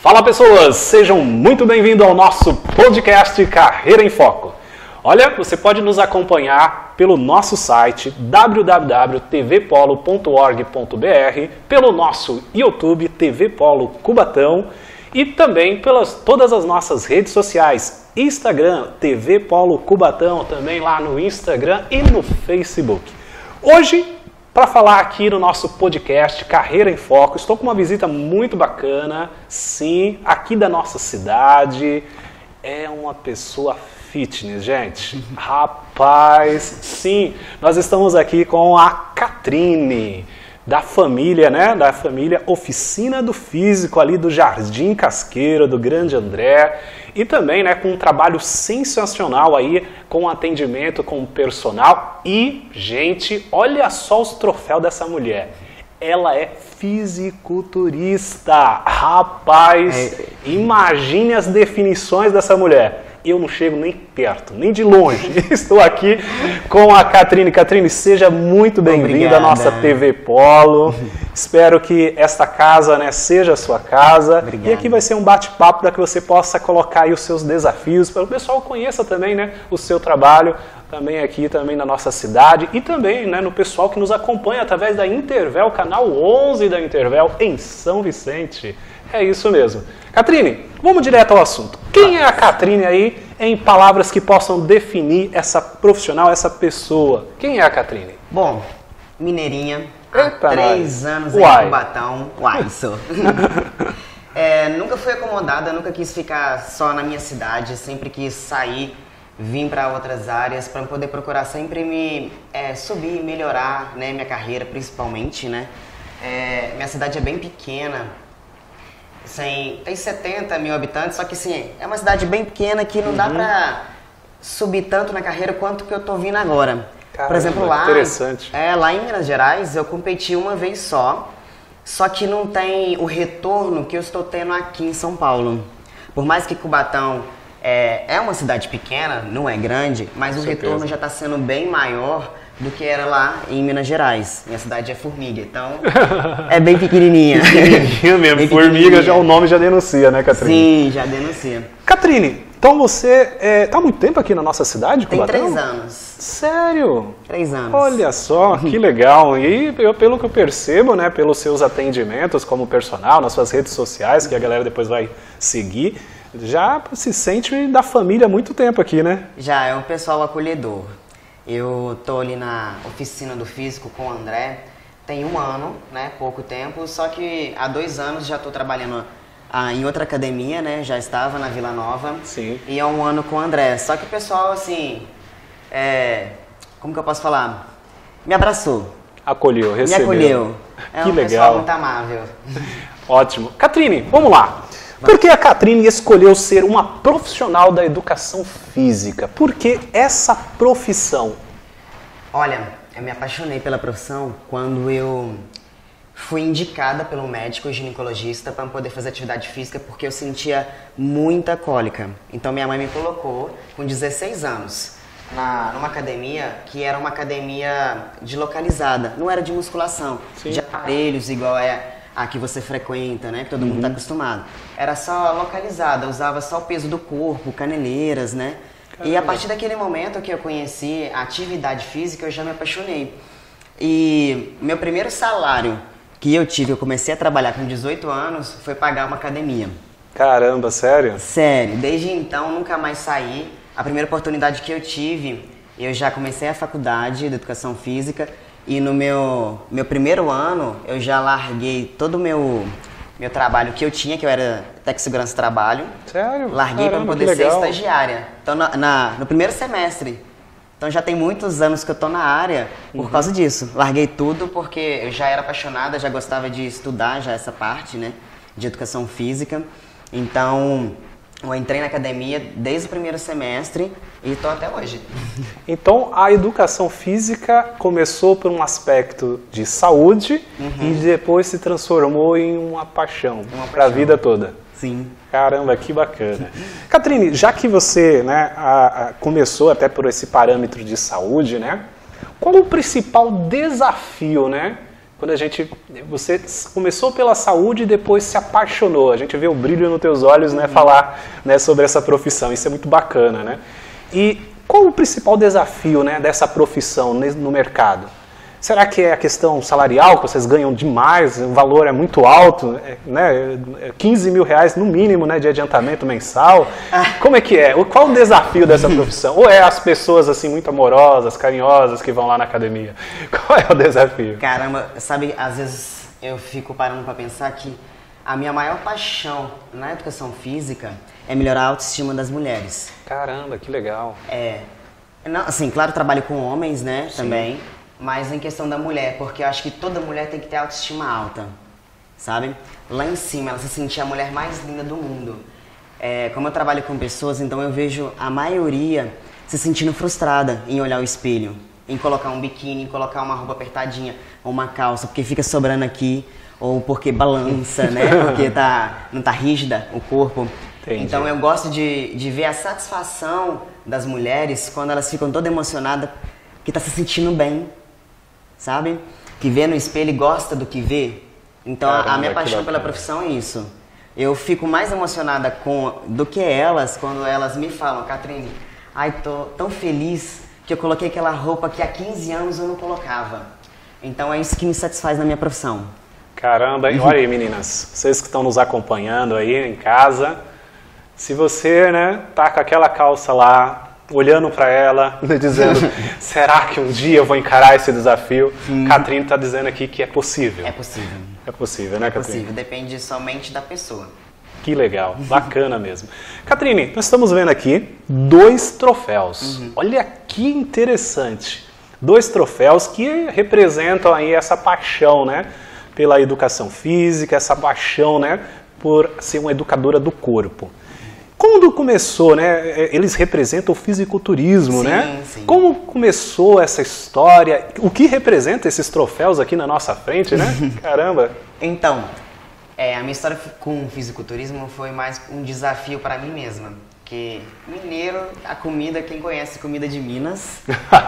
Fala pessoas, sejam muito bem-vindos ao nosso podcast Carreira em Foco. Olha, você pode nos acompanhar pelo nosso site www.tvpolo.org.br, pelo nosso YouTube TV Polo Cubatão e também pelas todas as nossas redes sociais, Instagram, TV Polo Cubatão, também lá no Instagram e no Facebook. Hoje, para falar aqui no nosso podcast Carreira em Foco, estou com uma visita muito bacana, sim, aqui da nossa cidade. É uma pessoa fitness, gente. Rapaz, sim, nós estamos aqui com a Catrine, da família, né? Da família Oficina do Físico, ali do Jardim Casqueiro, do Grande André. E também, né, com um trabalho sensacional aí, com atendimento com o personal. E, gente, olha só os troféus dessa mulher. Ela é fisiculturista. Rapaz, imagine as definições dessa mulher. Eu não chego nem perto, nem de longe. Estou aqui com a Catrine. Catrine, seja muito bem-vinda à nossa TV Polo. Espero que esta casa, né, seja a sua casa. Obrigado. E aqui vai ser um bate-papo para que você possa colocar aí os seus desafios, para que o pessoal conheça também, né, o seu trabalho, também aqui também na nossa cidade e também, né, no pessoal que nos acompanha através da Intervel, canal 11 da Intervel em São Vicente. É isso mesmo. Catrine, vamos direto ao assunto. Quem é a Catrine aí, em palavras que possam definir essa profissional, essa pessoa? Quem é a Catrine? Bom, mineirinha, Eita, há 3 anos em Cubatão. Sou. Nunca fui acomodada, nunca quis ficar só na minha cidade, sempre quis sair, vir para outras áreas, para poder procurar sempre me subir, melhorar, né, minha carreira principalmente, né? Minha cidade é bem pequena, tem 70 mil habitantes, só que assim, é uma cidade bem pequena que não dá pra subir tanto na carreira quanto que eu tô vindo agora. Caramba, por exemplo, lá em Minas Gerais eu competi uma vez só que não tem o retorno que eu estou tendo aqui em São Paulo. Por mais que Cubatão é uma cidade pequena, não é grande, mas o retorno já está sendo bem maior do que era lá em Minas Gerais. Minha cidade é Formiga, então é bem pequenininha. Pequenininha mesmo, bem Formiga, pequenininha. Já o nome já denuncia, né, Catrine? Sim, já denuncia. Catrine, então você está há muito tempo aqui na nossa cidade, Cubatão? Tem 3 anos. Sério? 3 anos. Olha só, que legal. E pelo que eu percebo, né, pelos seus atendimentos como personal, nas suas redes sociais, que a galera depois vai seguir, já se sente da família há muito tempo aqui, né? Já, é um pessoal acolhedor. Eu tô ali na Oficina do Físico com o André, tem 1 ano, né, pouco tempo, só que há 2 anos já tô trabalhando em outra academia, né, já estava na Vila Nova. Sim. E há 1 ano com o André, só que o pessoal, assim, como que eu posso falar? Me abraçou. Acolheu, recebeu. Me acolheu. Que um legal. Pessoal muito amável. Ótimo. Catrine, vamos lá. Por que a Catrine escolheu ser uma profissional da educação física? Por que essa profissão? Olha, eu me apaixonei pela profissão quando eu fui indicada pelo médico ginecologista para poder fazer atividade física porque eu sentia muita cólica. Então minha mãe me colocou com 16 anos numa academia que era uma academia de localizada, não era de musculação, sim, de aparelhos igual a que você frequenta, né? Que todo mundo está acostumado. Era só localizada, usava só o peso do corpo, caneleiras, né? Caramba. E a partir daquele momento que eu conheci a atividade física, eu já me apaixonei. E meu primeiro salário que eu tive, eu comecei a trabalhar com 18 anos, foi pagar uma academia. Caramba, sério? Sério. Desde então, nunca mais saí. A primeira oportunidade que eu tive, eu já comecei a faculdade de Educação Física. E no meu primeiro ano, eu já larguei todo o meu trabalho que eu tinha, que eu era técnico de segurança do trabalho. Sério? Larguei para poder ser estagiária. Então, no primeiro semestre. Então, já tem muitos anos que eu tô na área por causa disso. Larguei tudo porque eu já era apaixonada, já gostava de estudar já essa parte, né, de educação física. Então, eu entrei na academia desde o primeiro semestre e estou até hoje. Então, a educação física começou por um aspecto de saúde e depois se transformou em uma paixão para a vida toda. Sim. Caramba, que bacana. Catrine, já que você, né, começou até por esse parâmetro de saúde, né, qual o principal desafio, né, Quando você começou pela saúde e depois se apaixonou. A gente vê o brilho nos teus olhos, né, falar, né, sobre essa profissão. Isso é muito bacana, né? E qual o principal desafio, né, dessa profissão no mercado? Será que é a questão salarial, que vocês ganham demais, o valor é muito alto, né? 15 mil reais no mínimo, né, de adiantamento mensal? Como é que é? Qual o desafio dessa profissão? Ou é as pessoas assim muito amorosas, carinhosas que vão lá na academia? Qual é o desafio? Caramba, sabe, às vezes eu fico parando para pensar que a minha maior paixão na educação física é melhorar a autoestima das mulheres. Caramba, que legal. Não, assim, claro, trabalho com homens, né, também. Mas em questão da mulher, porque eu acho que toda mulher tem que ter autoestima alta, sabe? Lá em cima, ela se sentir a mulher mais linda do mundo. Como eu trabalho com pessoas, então eu vejo a maioria se sentindo frustrada em olhar o espelho, em colocar um biquíni, em colocar uma roupa apertadinha, ou uma calça, porque fica sobrando aqui, ou porque balança, né? Porque não tá rígida o corpo. Entendi. Então eu gosto de ver a satisfação das mulheres quando elas ficam toda emocionadas, que tá se sentindo bem. Sabe? Que vê no espelho e gosta do que vê. Então a minha paixão pela profissão é isso. Eu fico mais emocionada do que elas quando elas me falam, Catherine, tô tão feliz que eu coloquei aquela roupa que há 15 anos eu não colocava. Então é isso que me satisfaz na minha profissão. Caramba, olha aí, meninas, vocês que estão nos acompanhando aí em casa, se você, né, tá com aquela calça lá, olhando para ela, dizendo, será que um dia eu vou encarar esse desafio? Catherine está dizendo aqui que é possível. É possível. É possível, né, Catherine? É possível, depende somente da pessoa. Que legal, bacana mesmo. Catherine, nós estamos vendo aqui 2 troféus. Olha que interessante. 2 troféus que representam aí essa paixão, né, pela educação física, essa paixão, né, por ser uma educadora do corpo. Quando começou, né? Eles representam o fisiculturismo, né? Sim. Como começou essa história? O que representa esses troféus aqui na nossa frente, né? Caramba! Então, a minha história com o fisiculturismo foi mais um desafio para mim mesma. Porque mineiro, a comida, quem conhece comida de Minas,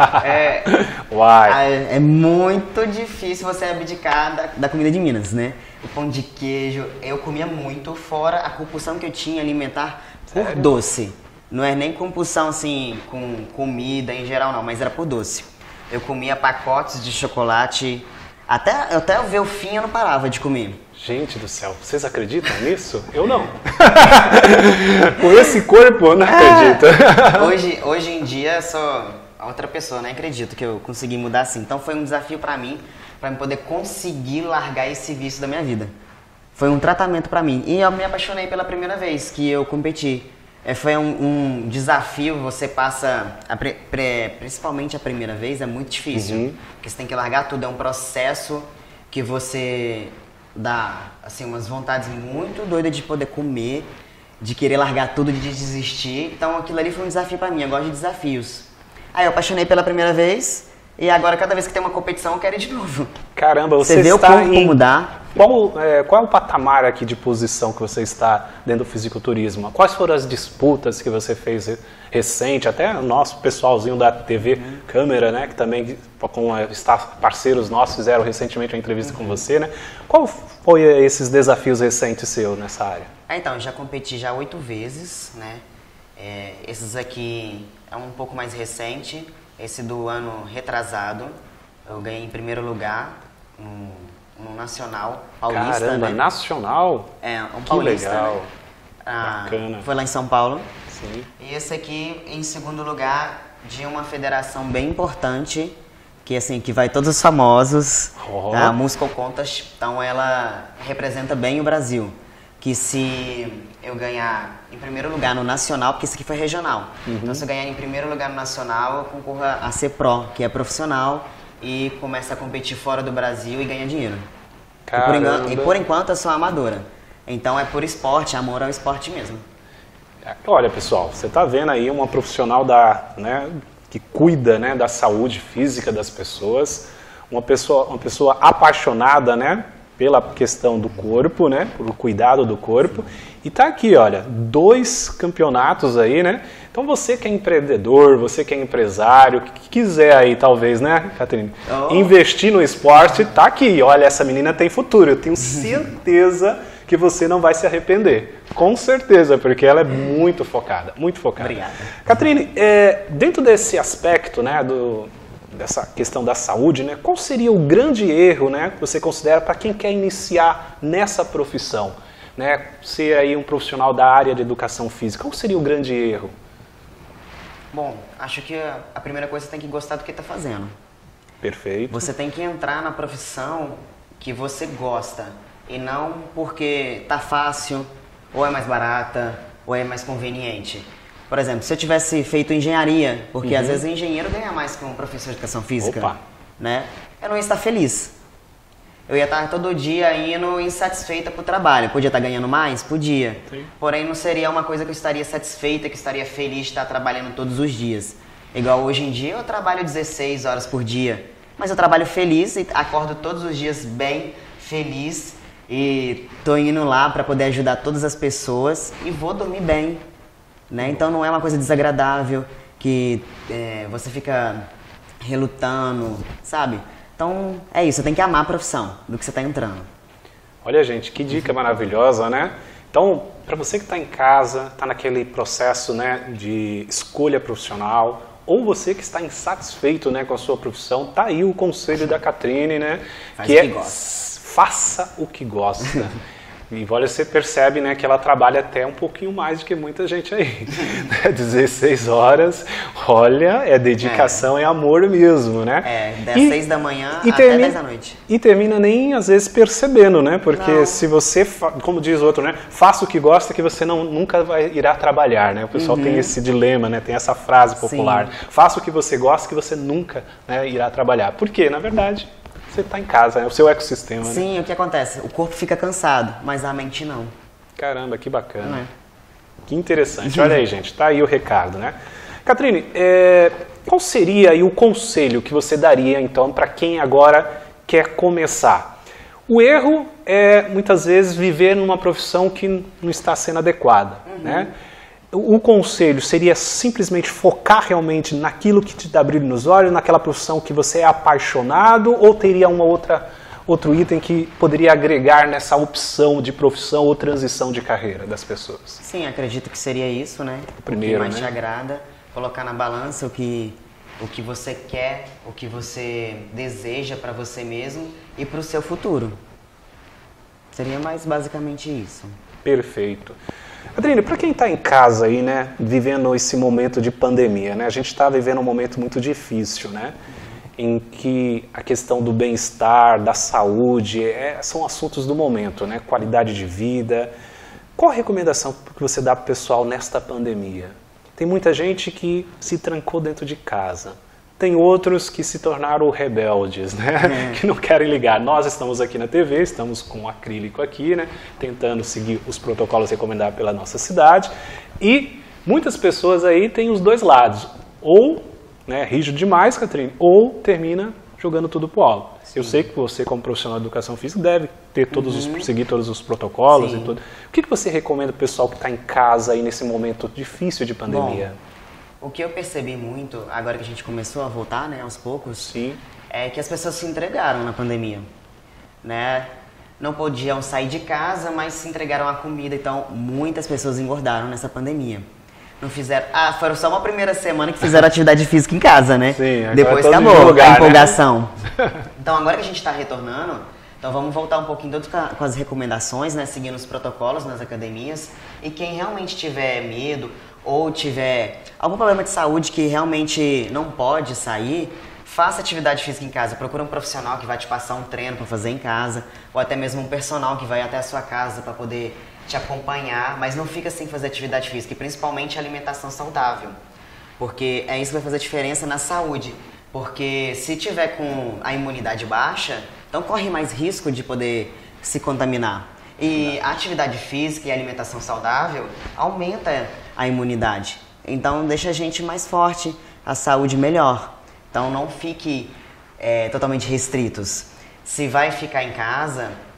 é muito difícil você abdicar da comida de Minas, né? O pão de queijo, eu comia muito, fora a compulsão que eu tinha alimentar por doce. Não é nem compulsão assim com comida em geral não, mas era por doce. Eu comia pacotes de chocolate, até eu ver o fim eu não parava de comer. Gente do céu, vocês acreditam nisso? Eu não. Com esse corpo eu não acredito. Hoje em dia sou outra pessoa, não acredito que eu consegui mudar assim. Então foi um desafio pra mim poder conseguir largar esse vício da minha vida. Foi um tratamento pra mim. E eu me apaixonei pela primeira vez que eu competi. Foi um desafio, você passa, principalmente a primeira vez, é muito difícil. Porque você tem que largar tudo, é um processo que você dá assim, umas vontades muito doidas de poder comer, de querer largar tudo, de desistir. Então aquilo ali foi um desafio pra mim, eu gosto de desafios. Aí eu apaixonei pela primeira vez e agora cada vez que tem uma competição eu quero ir de novo. Caramba, você vê está o corpo mudar. Qual é o patamar aqui de posição que você está dentro do fisiculturismo? Quais foram as disputas que você fez recente? Até o nosso pessoalzinho da TV Câmera, né, que também parceiros nossos fizeram recentemente uma entrevista com você, né? Qual foi esses desafios recentes seus nessa área? Então, eu já competi já 8 vezes, né? Esses aqui é um pouco mais recente. Esse do ano retrasado, eu ganhei em primeiro lugar no Nacional Paulista. Caramba, né? Nacional? Um paulista. Que legal. Né? Bacana. Foi lá em São Paulo. Sim. E esse aqui em segundo lugar de uma federação bem importante, que assim, que vai todos os famosos, a Muscle Contas, então ela representa bem o Brasil. Que se eu ganhar em primeiro lugar no Nacional, porque isso aqui foi regional, então se eu ganhar em primeiro lugar no Nacional, eu concorro a ser Pro, que é profissional, e começa a competir fora do Brasil e ganha dinheiro. E por enquanto eu sou amadora, então é por esporte, amor ao esporte mesmo. Olha pessoal, você está vendo aí uma profissional que cuida, né, da saúde física das pessoas, uma pessoa apaixonada, né, pela questão do corpo, né? Por cuidado do corpo. E tá aqui, olha, 2 campeonatos aí, né? Então você que é empreendedor, você que é empresário, que quiser aí talvez, né, Catrine, investir no esporte, tá aqui. Olha, essa menina tem futuro. Eu tenho certeza que você não vai se arrepender. Com certeza, porque ela é muito focada, muito focada. Obrigada. Catrine, dentro desse aspecto, né, dessa questão da saúde, né, qual seria o grande erro, né, que você considera para quem quer iniciar nessa profissão? Né, ser aí um profissional da área de educação física, qual seria o grande erro? Bom, acho que a primeira coisa você tem que gostar do que está fazendo. Perfeito. Você tem que entrar na profissão que você gosta e não porque tá fácil, ou é mais barata, ou é mais conveniente. Por exemplo, se eu tivesse feito engenharia, porque às vezes o engenheiro ganha mais que um professor de educação física, Opa. né? Eu não ia estar feliz. Eu ia estar todo dia indo insatisfeita pro trabalho. Podia estar ganhando mais? Podia. Sim. Porém, não seria uma coisa que eu estaria satisfeita, que estaria feliz de estar trabalhando todos os dias. Igual hoje em dia, eu trabalho 16 horas por dia. Mas eu trabalho feliz e acordo todos os dias bem feliz. E tô indo lá para poder ajudar todas as pessoas e vou dormir bem. Né? Então não é uma coisa desagradável que você fica relutando, sabe? Então é isso, você tem que amar a profissão do que você está entrando. Olha, gente, que dica maravilhosa, né? Então, para você que está em casa, está naquele processo, né, de escolha profissional, ou você que está insatisfeito, né, com a sua profissão, tá aí o conselho da Catrine, né? Faça o que gosta. E olha, você percebe, né, que ela trabalha até um pouquinho mais do que muita gente aí. 16 horas, olha, é dedicação, é amor mesmo, né? Das 6 da manhã até 10 da noite. E termina nem, às vezes, percebendo, né? Porque não. Se você, como diz o outro, né, faça o que gosta que você nunca irá trabalhar, né? O pessoal tem esse dilema, né? Tem essa frase popular. Sim. Faça o que você gosta que você nunca, né, irá trabalhar. Por quê? Na verdade, você está em casa, é o seu ecossistema. Sim, né? O que acontece? O corpo fica cansado, mas a mente não. Caramba, que bacana. Que interessante. Olha aí, gente, tá aí o recado, né? Catrine, qual seria aí o conselho que você daria, então, para quem agora quer começar? O erro é, muitas vezes, viver numa profissão que não está sendo adequada, né? O conselho seria simplesmente focar realmente naquilo que te dá brilho nos olhos, naquela profissão que você é apaixonado, ou teria outro item que poderia agregar nessa opção de profissão ou transição de carreira das pessoas? Sim, acredito que seria isso, né? Primeiro, o que mais né? te agrada, colocar na balança o que você quer, o que você deseja para você mesmo e para o seu futuro. Seria mais basicamente isso. Perfeito. Catrine, para quem está em casa aí, né, vivendo esse momento de pandemia, né, a gente está vivendo um momento muito difícil, né, em que a questão do bem-estar, da saúde, são assuntos do momento, né, qualidade de vida. Qual a recomendação que você dá para o pessoal nesta pandemia? Tem muita gente que se trancou dentro de casa. Tem outros que se tornaram rebeldes, né? Que não querem ligar. Nós estamos aqui na TV, estamos com acrílico aqui, né? Tentando seguir os protocolos recomendados pela nossa cidade. E muitas pessoas aí têm os dois lados. Ou, né, rígido demais, Catrine, ou termina jogando tudo pro alto. Eu sei que você, como profissional de educação física, deve ter seguir todos os protocolos. Sim. E tudo. O que você recomenda pro pessoal que está em casa aí nesse momento difícil de pandemia? Bom, o que eu percebi muito, agora que a gente começou a voltar, né, aos poucos, sim, é que as pessoas se entregaram na pandemia, né? Não podiam sair de casa, mas se entregaram à comida, então muitas pessoas engordaram nessa pandemia. Não fizeram... foram só uma primeira semana que fizeram atividade física em casa, né? Sim, agora depois acabou a empolgação. Né? Então agora que a gente está retornando, então vamos voltar um pouquinho com as recomendações, né? Seguindo os protocolos nas academias. E quem realmente tiver medo ou tiver algum problema de saúde que realmente não pode sair, faça atividade física em casa. Procura um profissional que vai te passar um treino para fazer em casa, ou até mesmo um personal que vai até a sua casa para poder te acompanhar, mas não fica sem fazer atividade física, e principalmente alimentação saudável, porque é isso que vai fazer diferença na saúde. Porque se tiver com a imunidade baixa, então corre mais risco de poder se contaminar. E a atividade física e a alimentação saudável aumenta a imunidade. Então deixa a gente mais forte, a saúde melhor. Então não fique totalmente restritos. Se vai ficar em casa,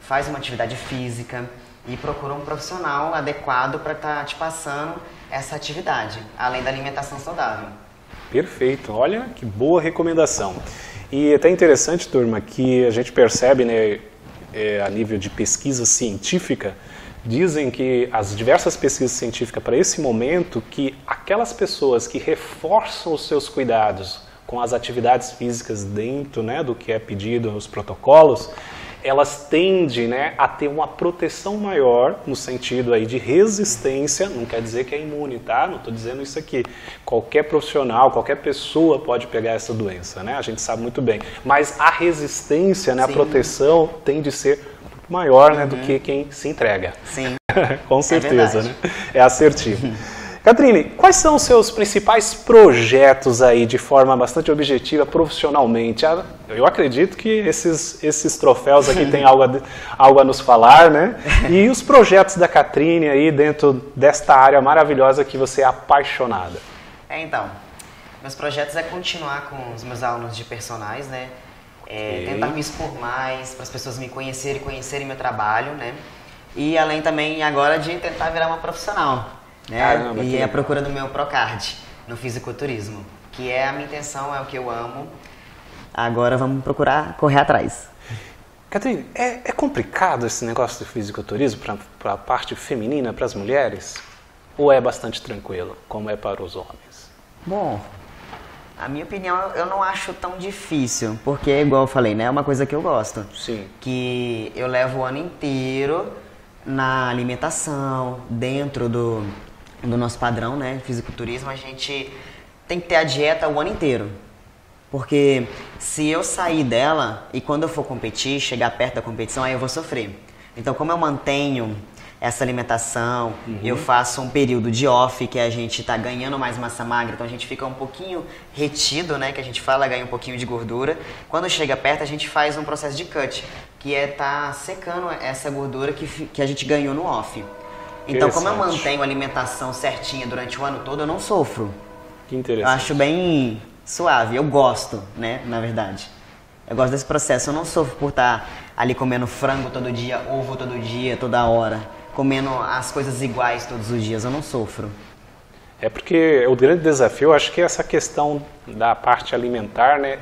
faz uma atividade física e procura um profissional adequado para estar te passando essa atividade, além da alimentação saudável. Perfeito, olha que boa recomendação. E é até interessante, turma, que a gente percebe, né, a nível de pesquisa científica, dizem que as diversas pesquisas científicas para esse momento, que aquelas pessoas que reforçam os seus cuidados com as atividades físicas dentro, né, do que é pedido nos protocolos, elas tendem, né, a ter uma proteção maior no sentido aí de resistência, não quer dizer que é imune, tá? Não estou dizendo isso aqui. Qualquer profissional, qualquer pessoa pode pegar essa doença, né? A gente sabe muito bem. Mas a resistência, né, a proteção tende a ser maior, né, do que quem se entrega. Sim. Com certeza, né? É assertivo. Catrine, quais são os seus principais projetos aí de forma bastante objetiva profissionalmente? Eu acredito que esses troféus aqui têm algo a nos falar, né? E os projetos da Catrine aí dentro desta área maravilhosa que você é apaixonada? Então, meus projetos é continuar com os meus alunos de personagens, né? Tentar me expor mais, para as pessoas me conhecerem meu trabalho, né? E além também agora de tentar virar uma profissional. Né? Caramba, e a procura do meu Procard no fisiculturismo, que é a minha intenção, é o que eu amo. Agora vamos procurar correr atrás. Catrine, é complicado esse negócio do fisiculturismo para a parte feminina, para as mulheres? Ou é bastante tranquilo, como é para os homens? Bom, a minha opinião eu não acho tão difícil, porque igual eu falei, né, é uma coisa que eu gosto. Sim. Que eu levo o ano inteiro na alimentação, dentro do nosso padrão, né, fisiculturismo, a gente tem que ter a dieta o ano inteiro. Porque se eu sair dela e quando eu for competir, chegar perto da competição, aí eu vou sofrer. Então, como eu mantenho essa alimentação, eu faço um período de off, que a gente tá ganhando mais massa magra, então a gente fica um pouquinho retido, né, que a gente fala, ganha um pouquinho de gordura. Quando chega perto, a gente faz um processo de cut, que é tá secando essa gordura que a gente ganhou no off. Então, como eu mantenho a alimentação certinha durante o ano todo, eu não sofro. Que interessante. Eu acho bem suave, eu gosto, né, na verdade. Eu gosto desse processo, eu não sofro por estar ali comendo frango todo dia, ovo todo dia, toda hora, comendo as coisas iguais todos os dias, eu não sofro. É porque o grande desafio, eu acho que essa questão da parte alimentar, né,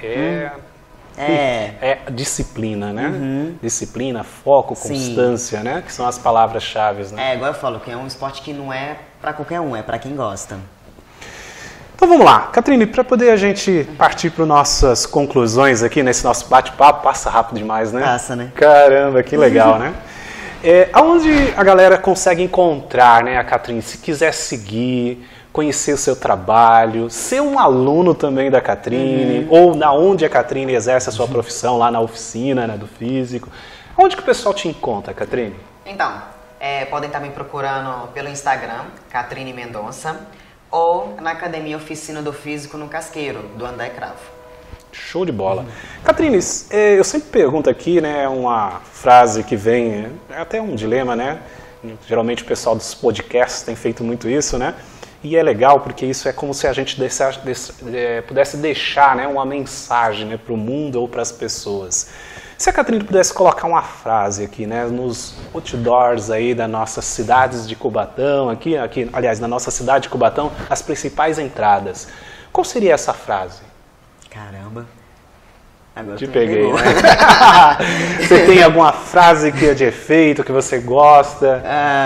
é disciplina, né? Disciplina, foco, constância, né? Que são as palavras-chave, né? Igual eu falo, que é um esporte que não é pra qualquer um, é pra quem gosta. Então vamos lá, Catrine, para poder a gente partir para nossas conclusões aqui nesse nosso bate-papo, passa rápido demais, né? Passa, né? Caramba, que legal, né? Aonde a galera consegue encontrar, né, a Catrine, se quiser seguir, conhecer o seu trabalho, ser um aluno também da Catrine, ou na onde a Catrine exerce a sua profissão, lá na oficina, né, do físico. Onde que o pessoal te encontra, Catrine? Então, podem estar me procurando pelo Instagram, Catrine Mendonça, ou na Academia Oficina do Físico no Casqueiro, do André Cravo. Show de bola. Catrine, eu sempre pergunto aqui, né, uma frase que vem, é até um dilema, né? Geralmente o pessoal dos podcasts tem feito muito isso, né? E é legal porque isso é como se a gente pudesse deixar, né, uma mensagem, né, para o mundo ou para as pessoas. Se a Catrine pudesse colocar uma frase aqui, né, nos outdoors aí das nossas cidades de Cubatão, aqui, aliás, na nossa cidade de Cubatão, as principais entradas. Qual seria essa frase? Caramba. Agora te peguei, né? Você tem alguma frase que é de efeito, que você gosta?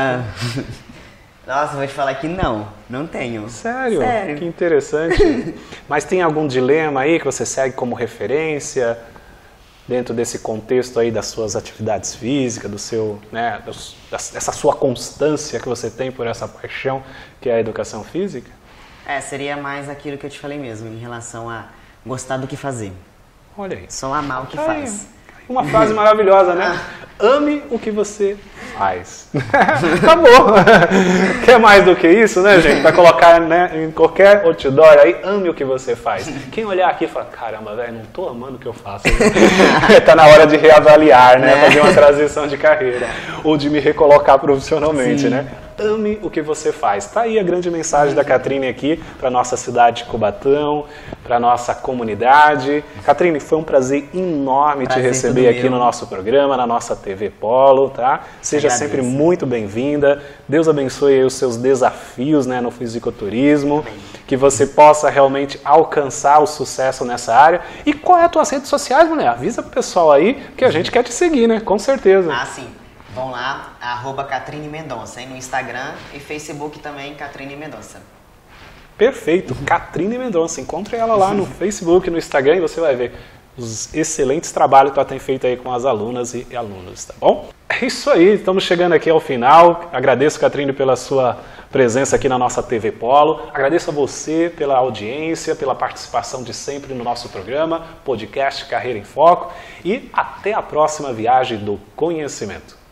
Nossa, vou te falar que não tenho. Sério? Que interessante. Mas tem algum dilema aí que você segue como referência dentro desse contexto aí das suas atividades físicas, do seu, né, dessa sua constância que você tem por essa paixão que é a educação física? Seria mais aquilo que eu te falei mesmo, em relação a gostar do que fazer. Olha aí. Só amar o que faz. Uma frase maravilhosa, né? Ame o que você faz. Acabou. Quer mais do que isso, né, gente? Vai colocar, né, em qualquer outdoor aí, ame o que você faz. Quem olhar aqui e fala, caramba, velho, não tô amando o que eu faço. Tá na hora de reavaliar, né? Fazer uma transição de carreira. Ou de me recolocar profissionalmente, né? ame o que você faz. Tá aí a grande mensagem da Catrine aqui para nossa cidade de Cubatão, para nossa comunidade. Catrine, foi um prazer enorme te receber aqui no nosso programa, na nossa TV Polo, tá? Seja sempre muito bem-vinda. Deus abençoe aí os seus desafios, né, no fisiculturismo, que você possa realmente alcançar o sucesso nessa área. E qual é as tuas redes sociais, mulher? Avisa pro pessoal aí que a gente quer te seguir, né? Com certeza. Ah, sim. Vão lá, @Catrine Mendonça, no Instagram e Facebook também, Catrine Mendonça. Perfeito, Catrine Mendonça. Encontre ela lá no Facebook, no Instagram e você vai ver os excelentes trabalhos que ela tem feito aí com as alunas e alunos, tá bom? É isso aí, estamos chegando aqui ao final. Agradeço, Catrine, pela sua presença aqui na nossa TV Polo. Agradeço a você pela audiência, pela participação de sempre no nosso programa, podcast Carreira em Foco. E até a próxima viagem do conhecimento.